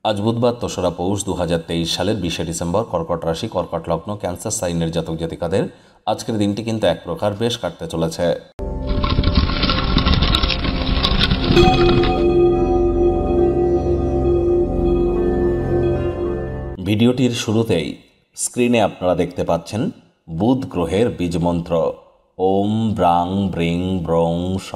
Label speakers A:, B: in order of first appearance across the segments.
A: আজ বুধবার ২রা পৌষ ২০২৩ সালের ২০শে ডিসেম্বর। কর্কট রাশি, কর্কট লগ্ন, ক্যান্সার সাইনের জাতক জাতিকাদের আজকের দিনটি কিন্তু এক প্রকার বেশ কাটতে চলেছে। ভিডিওটির শুরুতেই স্ক্রিনে আপনারা দেখতে পাচ্ছেন বুধ গ্রহের বীজমন্ত্র ওম ব্রাং ব্রিং ব্রং স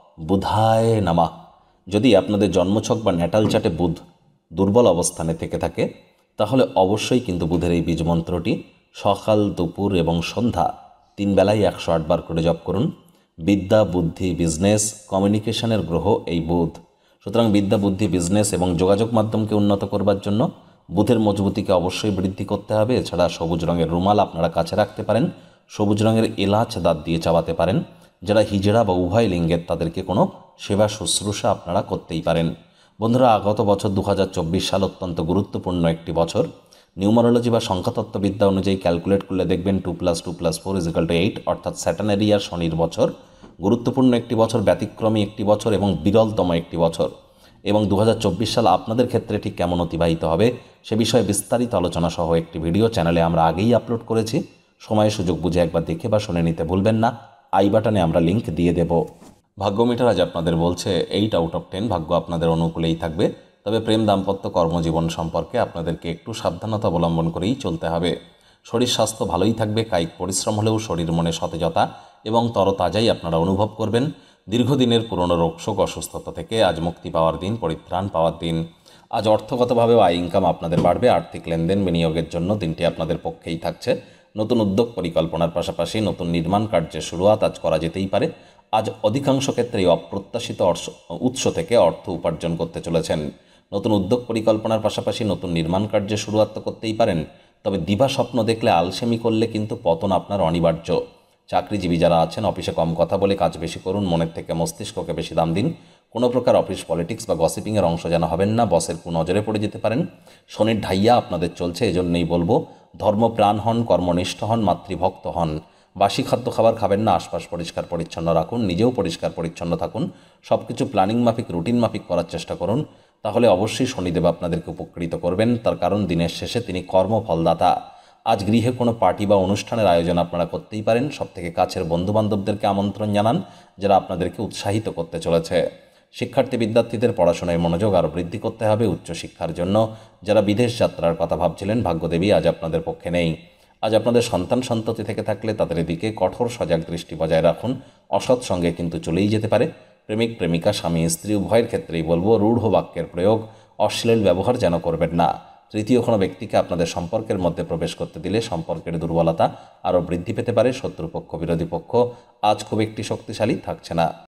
A: বুধায় নমঃ। যদি আপনাদের জন্মছক বা ন্যাটাল চার্টে বুধ দুর্বল অবস্থানে থেকে থাকে তাহলে অবশ্যই কিন্তু বুধের এই বীজমন্ত্রটি সকাল, দুপুর এবং সন্ধ্যা 3 বেলায় 108 বার করে জপ করুন। বিদ্যা, বুদ্ধি, বিজনেস, কমিউনিকেশনের গ্রহ এই বুধ। সুতরাং বিদ্যা, বুদ্ধি, বিজনেস এবং যোগাযোগ মাধ্যমকে উন্নত করবার জন্য বুধের মজবুতিকে অবশ্যই বৃদ্ধি করতে হবে। এছাড়া সবুজ রঙের রুমাল আপনারা কাছে রাখতে পারেন, সবুজ রঙের এলাচ দাঁত দিয়ে চাবাতে পারেন। যারা হিজড়া বা উভয় লিঙ্গের তাদেরকে কোনো সেবা শুশ্রূষা আপনারা করতেই পারেন। বন্ধুরা, আগত বছর 2024 সাল অত্যন্ত গুরুত্বপূর্ণ একটি বছর। নিউমারোলজি বা সংখ্যাতত্ত্ববিদ্যা অনুযায়ী ক্যালকুলেট করলে দেখবেন 2+2+4 = 8, অর্থাৎ স্যাটার্নারি আর শনির বছর। গুরুত্বপূর্ণ একটি বছর, ব্যতিক্রমী একটি বছর এবং বিরলতম একটি বছর। এবং 2024 সাল আপনাদের ক্ষেত্রে ঠিক কেমন অতিবাহিত হবে সে বিষয়ে বিস্তারিত আলোচনা সহ একটি ভিডিও চ্যানেলে আমরা আগেই আপলোড করেছি। সময় সুযোগ বুঝে একবার দেখে বা শুনে নিতে ভুলবেন না। আই বাটনে আমরা লিঙ্ক দিয়ে দেব। ভাগ্য মিটার আজ আপনাদের বলছে 8 আউট অফ 10 ভাগ্য আপনাদের অনুকূলেই থাকবে। তবে প্রেম, দাম্পত্য, কর্মজীবন সম্পর্কে আপনাদেরকে একটু সাবধানতা অবলম্বন করেই চলতে হবে। শরীর স্বাস্থ্য ভালোই থাকবে, কায়িক পরিশ্রম হলেও শরীর মনে সতেজতা এবং তরতাজাই আপনারা অনুভব করবেন। দীর্ঘদিনের পুরনো রোগশোক, অসুস্থতা থেকে আজ মুক্তি পাওয়ার দিন, পরিত্রাণ পাওয়ার দিন। আজ অর্থগতভাবেও আয় ইনকাম আপনাদের বাড়বে। আর্থিক লেনদেন, বিনিয়োগের জন্য দিনটি আপনাদের পক্ষেই থাকছে। নতুন উদ্যোগ পরিকল্পনার পাশাপাশি নতুন নির্মাণ কার্যের শুরুয়াত আজ করা যেতেই পারে। আজ অধিকাংশ ক্ষেত্রেই অপ্রত্যাশিত উৎস থেকে অর্থ উপার্জন করতে চলেছেন। নতুন উদ্যোগ পরিকল্পনার পাশাপাশি নতুন নির্মাণ কার্যের শুরুয়াত তো করতেই পারেন, তবে দিবা স্বপ্ন দেখলে, আলসেমি করলে কিন্তু পতন আপনার অনিবার্য। চাকরিজীবী যারা আছেন, অফিসে কম কথা বলে কাজ বেশি করুন, মনের থেকে মস্তিষ্ককে বেশি দাম দিন। কোনো প্রকার অফিস পলিটিক্স বা গসিপিংয়ের অংশ যেন হবেন না, বসের কুনজরে পড়ে যেতে পারেন। শনির ঢাইয়া আপনাদের চলছে, এজন্যই বলবো ধর্মপ্রাণ হন, কর্মনিষ্ঠ হন, মাতৃভক্ত হন। বাসি খাদ্য খাবার খাবেন না, আশপাশ পরিষ্কার পরিচ্ছন্ন রাখুন, নিজেও পরিষ্কার পরিচ্ছন্ন থাকুন। সব কিছু প্ল্যানিং মাফিক, রুটিন মাফিক করার চেষ্টা করুন। তাহলে অবশ্যই শনিদেব আপনাদেরকে উপকৃত করবেন। তার কারণ দিনের শেষে তিনি কর্মফলদাতা। আজ গৃহে কোনো পার্টি বা অনুষ্ঠানের আয়োজন আপনারা করতেই পারেন। সবথেকে কাছের বন্ধুবান্ধবদেরকে আমন্ত্রণ জানান, যারা আপনাদেরকে উৎসাহিত করতে চলেছে। শিক্ষার্থী বিদ্যার্থীদের পড়াশোনায় মনোযোগ আরও বৃদ্ধি করতে হবে। উচ্চশিক্ষার জন্য যারা বিদেশ যাত্রার কথা ভাবছিলেন, ভাগ্যদেবী আজ আপনাদের পক্ষে নেই। আজ আপনাদের সন্তান সন্ততি থেকে থাকলে তাদের দিকে কঠোর সজাগ দৃষ্টি বজায় রাখুন। অসৎ সঙ্গে কিন্তু চলেই যেতে পারে। প্রেমিক প্রেমিকা, স্বামী স্ত্রী উভয়ের ক্ষেত্রেই বলবো রূঢ় বাক্যের প্রয়োগ, অশ্লীল ব্যবহার যেন করবেন না। তৃতীয় কোনো ব্যক্তিকে আপনাদের সম্পর্কের মধ্যে প্রবেশ করতে দিলে সম্পর্কের দুর্বলতা আরও বৃদ্ধি পেতে পারে। শত্রুপক্ষ, বিরোধী পক্ষ আজ খুব একটি শক্তিশালী থাকছে না।